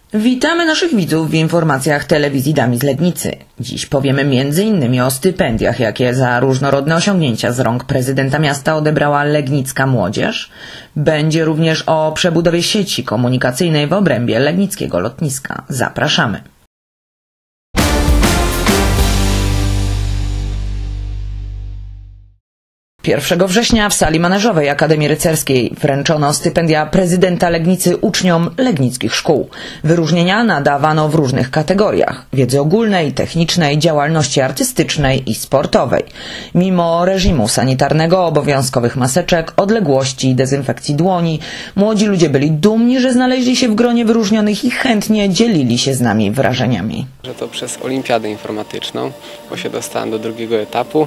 Witamy naszych widzów w informacjach telewizji Dami z Legnicy. Dziś powiemy m.in. o stypendiach, jakie za różnorodne osiągnięcia z rąk prezydenta miasta odebrała legnicka młodzież. Będzie również o przebudowie sieci komunikacyjnej w obrębie legnickiego lotniska. Zapraszamy. 1 września w sali maneżowej Akademii Rycerskiej wręczono stypendia prezydenta Legnicy uczniom legnickich szkół. Wyróżnienia nadawano w różnych kategoriach: wiedzy ogólnej, technicznej, działalności artystycznej i sportowej. Mimo reżimu sanitarnego, obowiązkowych maseczek, odległości i dezynfekcji dłoni, młodzi ludzie byli dumni, że znaleźli się w gronie wyróżnionych i chętnie dzielili się z nami wrażeniami. Że to przez olimpiadę informatyczną, bo się dostałem do drugiego etapu.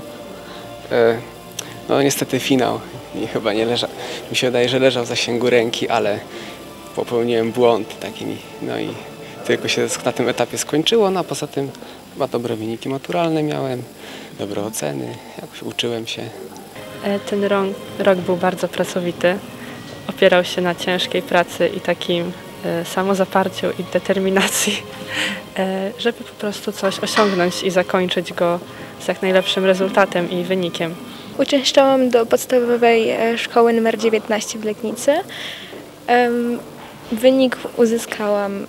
No niestety finał chyba nie leżał. Mi się wydaje, że leżał w zasięgu ręki, ale popełniłem błąd taki. No i tylko się na tym etapie skończyło, no a poza tym chyba dobre wyniki maturalne miałem, dobre oceny, jakoś uczyłem się. Ten rok był bardzo pracowity. Opierał się na ciężkiej pracy i takim samozaparciu i determinacji, żeby po prostu coś osiągnąć i zakończyć go z jak najlepszym rezultatem i wynikiem. Uczęszczałam do podstawowej szkoły nr 19 w Legnicy. Wynik uzyskałam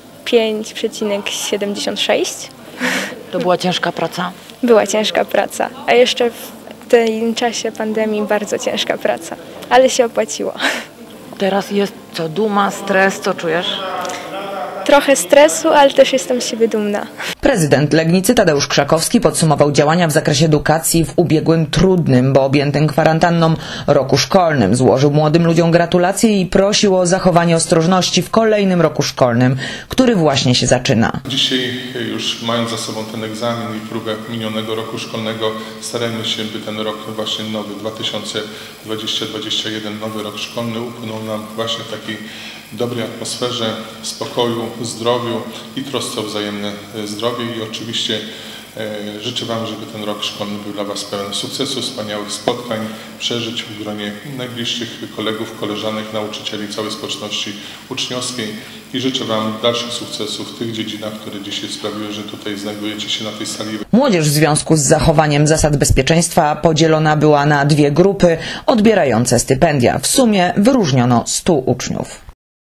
5,76. To była ciężka praca? Była ciężka praca, a jeszcze w tym czasie pandemii bardzo ciężka praca, ale się opłaciło. Teraz jest co, duma, stres, co czujesz? Trochę stresu, ale też jestem z siebie dumna. Prezydent Legnicy Tadeusz Krzakowski podsumował działania w zakresie edukacji w ubiegłym trudnym, bo objętym kwarantanną roku szkolnym. Złożył młodym ludziom gratulacje i prosił o zachowanie ostrożności w kolejnym roku szkolnym, który właśnie się zaczyna. Dzisiaj już mając za sobą ten egzamin i próbę minionego roku szkolnego, starajmy się, by ten rok właśnie nowy 2020-2021, nowy rok szkolny upłynął nam właśnie w takiej dobrej atmosferze, spokoju, zdrowiu i trosce o wzajemne zdrowie i oczywiście życzę Wam, żeby ten rok szkolny był dla Was pełen sukcesu, wspaniałych spotkań, przeżyć w gronie najbliższych kolegów, koleżanek, nauczycieli, całej społeczności uczniowskiej i życzę Wam dalszych sukcesów w tych dziedzinach, które dzisiaj sprawiły, że tutaj znajdujecie się na tej sali. Młodzież w związku z zachowaniem zasad bezpieczeństwa podzielona była na dwie grupy odbierające stypendia. W sumie wyróżniono 100 uczniów.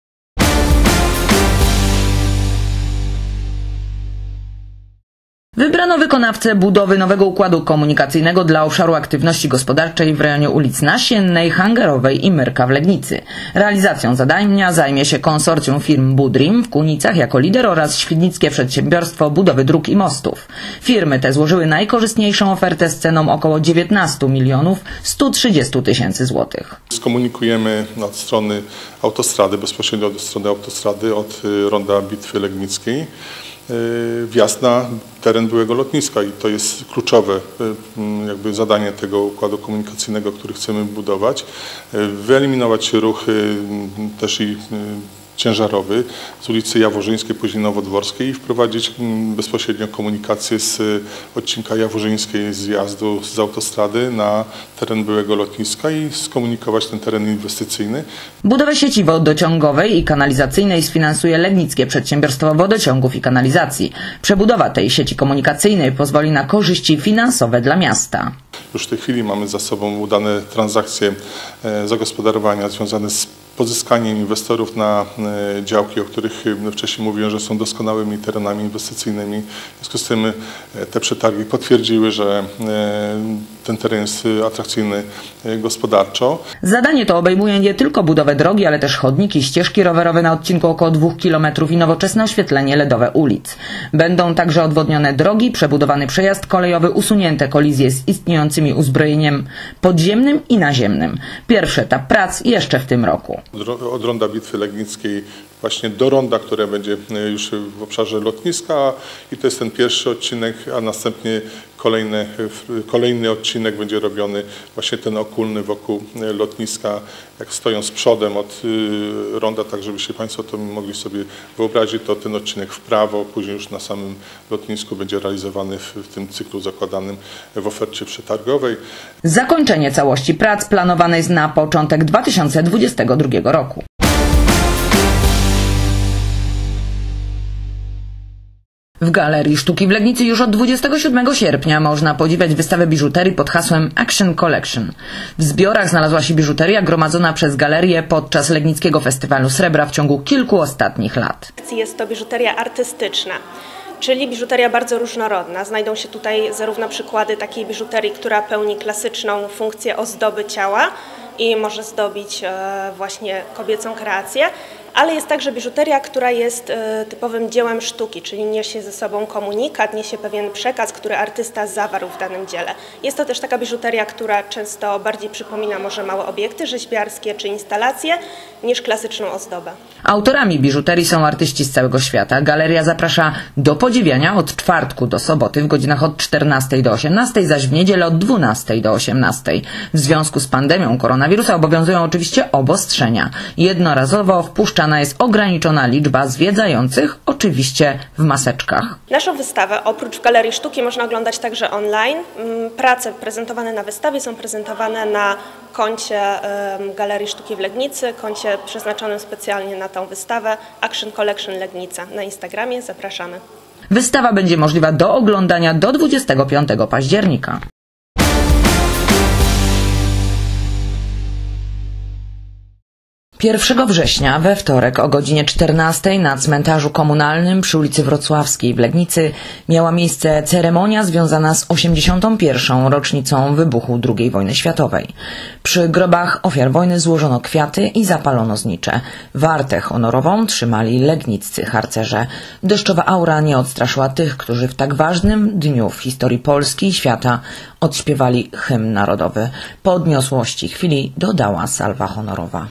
Wybrano wykonawcę budowy nowego układu komunikacyjnego dla obszaru aktywności gospodarczej w rejonie ulic Nasiennej, Hangarowej i Myrka w Legnicy. Realizacją zadania zajmie się konsorcjum firm Budrim w Kunicach jako lider oraz Świdnickie Przedsiębiorstwo Budowy Dróg i Mostów. Firmy te złożyły najkorzystniejszą ofertę z ceną około 19 130 000 złotych. Skomunikujemy od strony autostrady, bezpośrednio od strony autostrady, od ronda Bitwy Legnickiej, wjazd na teren byłego lotniska i to jest kluczowe jakby zadanie tego układu komunikacyjnego, który chcemy budować. Wyeliminować ruch też i ciężarowy z ulicy Jaworzyńskiej, później Nowodworskiej i wprowadzić bezpośrednio komunikację z odcinka Jaworzyńskiej zjazdu z autostrady na teren byłego lotniska i skomunikować ten teren inwestycyjny. Budowę sieci wodociągowej i kanalizacyjnej sfinansuje Legnickie Przedsiębiorstwo Wodociągów i Kanalizacji. Przebudowa tej sieci komunikacyjnej pozwoli na korzyści finansowe dla miasta. Już w tej chwili mamy za sobą udane transakcje zagospodarowania związane z pozyskaniem inwestorów na działki, o których wcześniej mówiłem, że są doskonałymi terenami inwestycyjnymi. W związku z tym te przetargi potwierdziły, że ten teren jest atrakcyjny gospodarczo. Zadanie to obejmuje nie tylko budowę drogi, ale też chodniki, ścieżki rowerowe na odcinku około 2 km i nowoczesne oświetlenie LEDowe ulic. Będą także odwodnione drogi, przebudowany przejazd kolejowy, usunięte kolizje z istniejącymi uzbrojeniem podziemnym i naziemnym. Pierwszy etap prac jeszcze w tym roku. Od ronda Bitwy Legnickiej właśnie do ronda, które będzie już w obszarze lotniska i to jest ten pierwszy odcinek, a następnie kolejny odcinek będzie robiony właśnie ten okulny wokół lotniska, jak stojąc przodem od ronda, tak żebyście Państwo to mogli sobie wyobrazić, to ten odcinek w prawo, później już na samym lotnisku będzie realizowany w tym cyklu zakładanym w ofercie przetargowej. Zakończenie całości prac planowane jest na początek 2022 roku. W Galerii Sztuki w Legnicy już od 27 sierpnia można podziwiać wystawę biżuterii pod hasłem Action Collection. W zbiorach znalazła się biżuteria gromadzona przez galerię podczas Legnickiego Festiwalu Srebra w ciągu kilku ostatnich lat. Jest to biżuteria artystyczna, czyli biżuteria bardzo różnorodna. Znajdą się tutaj zarówno przykłady takiej biżuterii, która pełni klasyczną funkcję ozdoby ciała i może zdobić właśnie kobiecą kreację, ale jest także biżuteria, która jest typowym dziełem sztuki, czyli niesie ze sobą komunikat, niesie pewien przekaz, który artysta zawarł w danym dziele. Jest to też taka biżuteria, która często bardziej przypomina może małe obiekty rzeźbiarskie czy instalacje niż klasyczną ozdobę. Autorami biżuterii są artyści z całego świata. Galeria zaprasza do podziwiania od czwartku do soboty w godzinach od 14 do 18, zaś w niedzielę od 12 do 18. W związku z pandemią koronawirusa obowiązują oczywiście obostrzenia. Jednorazowo wpuszczana jest ograniczona liczba zwiedzających, oczywiście w maseczkach. Naszą wystawę oprócz w Galerii Sztuki można oglądać także online. Prace prezentowane na wystawie są prezentowane na koncie Galerii Sztuki w Legnicy, koncie przeznaczonym specjalnie na tą wystawę Action Collection Legnica. Na Instagramie zapraszamy. Wystawa będzie możliwa do oglądania do 25 października. 1 września we wtorek o godzinie 14 na cmentarzu komunalnym przy ulicy Wrocławskiej w Legnicy miała miejsce ceremonia związana z 81. rocznicą wybuchu II wojny światowej. Przy grobach ofiar wojny złożono kwiaty i zapalono znicze. Wartę honorową trzymali legniccy harcerze. Deszczowa aura nie odstraszyła tych, którzy w tak ważnym dniu w historii Polski i świata odśpiewali hymn narodowy. Podniosłości chwili dodała salwa honorowa.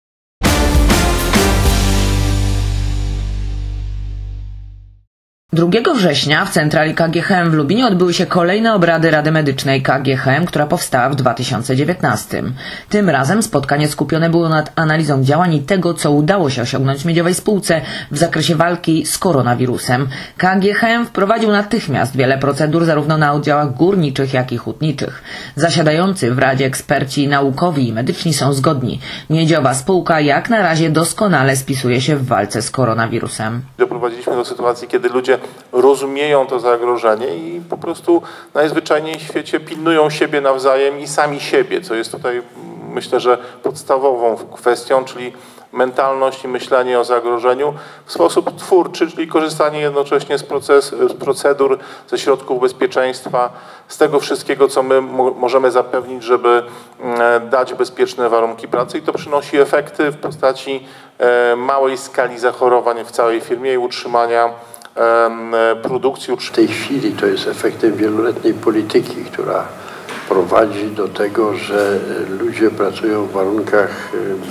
2 września w centrali KGHM w Lubinie odbyły się kolejne obrady Rady Medycznej KGHM, która powstała w 2019. Tym razem spotkanie skupione było nad analizą działań i tego, co udało się osiągnąć Miedziowej Spółce w zakresie walki z koronawirusem. KGHM wprowadził natychmiast wiele procedur zarówno na oddziałach górniczych, jak i hutniczych. Zasiadający w Radzie eksperci naukowi i medyczni są zgodni. Miedziowa Spółka jak na razie doskonale spisuje się w walce z koronawirusem. Doprowadziliśmy do sytuacji, kiedy ludzie rozumieją to zagrożenie i po prostu najzwyczajniej w świecie pilnują siebie nawzajem i sami siebie, co jest tutaj myślę, że podstawową kwestią, czyli mentalność i myślenie o zagrożeniu w sposób twórczy, czyli korzystanie jednocześnie z procedur, ze środków bezpieczeństwa, z tego wszystkiego, co my możemy zapewnić, żeby dać bezpieczne warunki pracy i to przynosi efekty w postaci małej skali zachorowań w całej firmie i utrzymania produkcji. W tej chwili to jest efektem wieloletniej polityki, która prowadzi do tego, że ludzie pracują w warunkach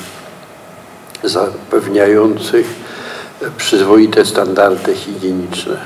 zapewniających przyzwoite standardy higieniczne,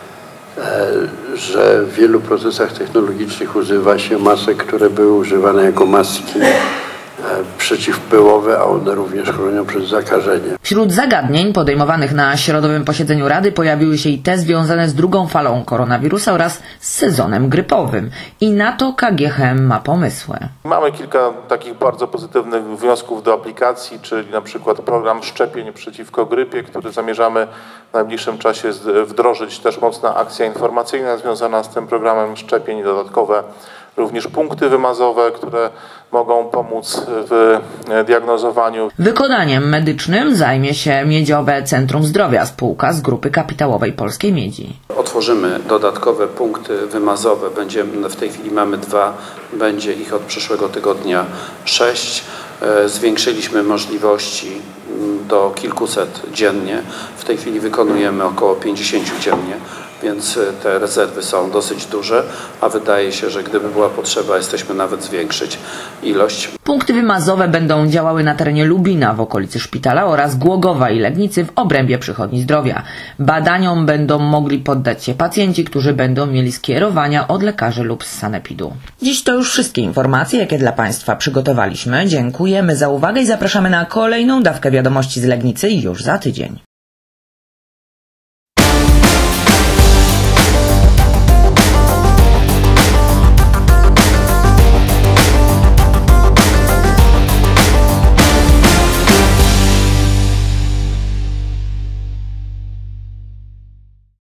że w wielu procesach technologicznych używa się masek, które były używane jako maski przeciwpyłowe, a one również chronią przed zakażeniem. Wśród zagadnień podejmowanych na środowym posiedzeniu Rady pojawiły się i te związane z drugą falą koronawirusa oraz z sezonem grypowym. I na to KGHM ma pomysły. Mamy kilka takich bardzo pozytywnych wniosków do aplikacji, czyli na przykład program szczepień przeciwko grypie, który zamierzamy w najbliższym czasie wdrożyć. Też mocna akcja informacyjna związana z tym programem szczepień, dodatkowe również punkty wymazowe, które mogą pomóc w diagnozowaniu. Wykonaniem medycznym zajmie się Miedziowe Centrum Zdrowia, spółka z grupy kapitałowej Polskiej Miedzi. Otworzymy dodatkowe punkty wymazowe. W tej chwili mamy 2, będzie ich od przyszłego tygodnia 6. Zwiększyliśmy możliwości do kilkuset dziennie. W tej chwili wykonujemy około 50 dziennie, więc te rezerwy są dosyć duże, a wydaje się, że gdyby była potrzeba, jesteśmy nawet zwiększyć ilość. Punkty wymazowe będą działały na terenie Lubina w okolicy szpitala oraz Głogowa i Legnicy w obrębie przychodni zdrowia. Badaniom będą mogli poddać się pacjenci, którzy będą mieli skierowania od lekarzy lub z sanepidu. Dziś to już wszystkie informacje, jakie dla Państwa przygotowaliśmy. Dziękujemy za uwagę i zapraszamy na kolejną dawkę wiadomości z Legnicy już za tydzień.